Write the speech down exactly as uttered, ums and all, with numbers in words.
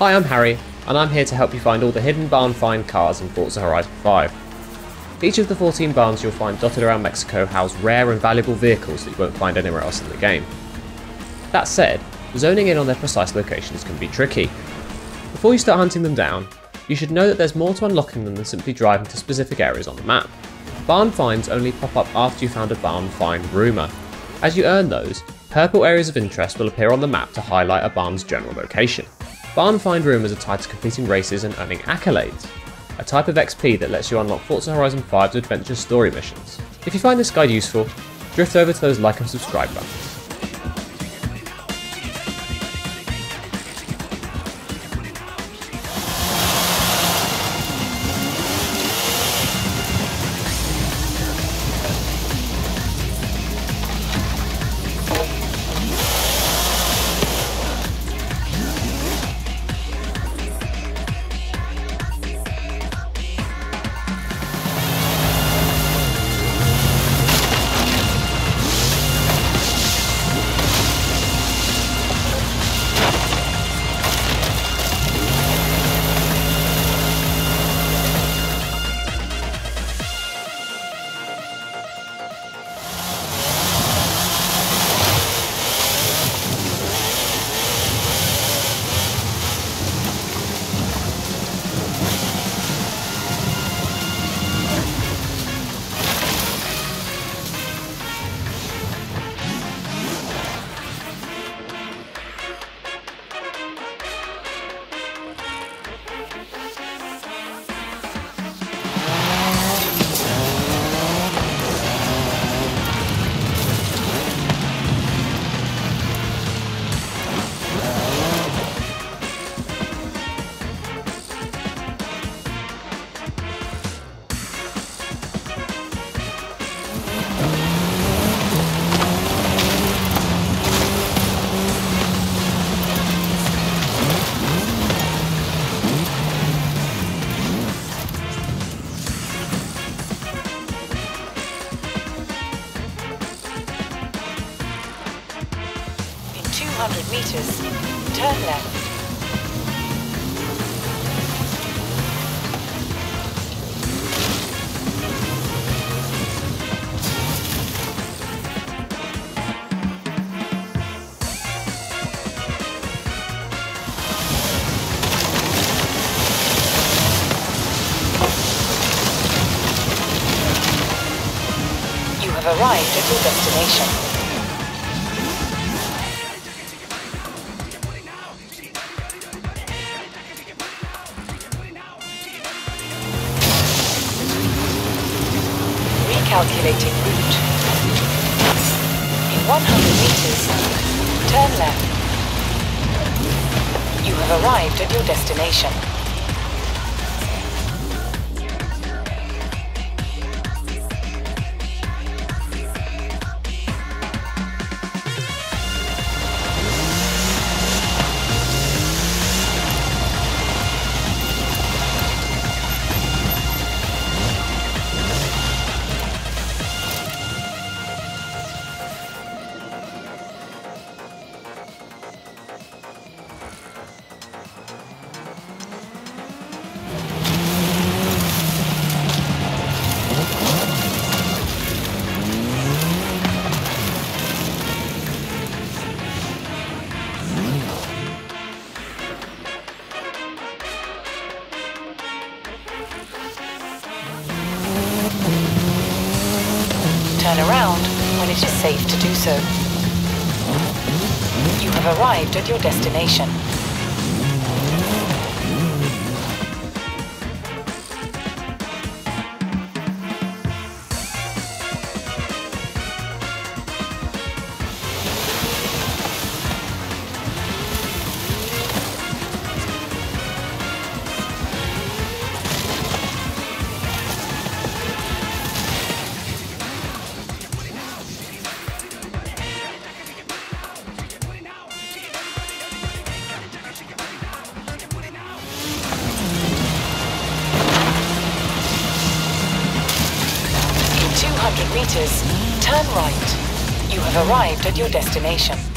Hi, I'm Harry, and I'm here to help you find all the hidden barn find cars in Forza Horizon five. Each of the fourteen barns you'll find dotted around Mexico house rare and valuable vehicles that you won't find anywhere else in the game. That said, zoning in on their precise locations can be tricky. Before you start hunting them down, you should know that there's more to unlocking them than simply driving to specific areas on the map. Barn finds only pop up after you found a barn find rumour. As you earn those, purple areas of interest will appear on the map to highlight a barn's general location. Barn find rumours are tied to completing races and earning accolades, a type of X P that lets you unlock Forza Horizon five's adventure story missions. If you find this guide useful, drift over to those like and subscribe buttons. two hundred meters, turn left. You have arrived at your destination. Calculating route. In one hundred meters, turn left. You have arrived at your destination. Turn around when it is safe to do so. You have arrived at your destination. two hundred meters, turn right. You have arrived at your destination.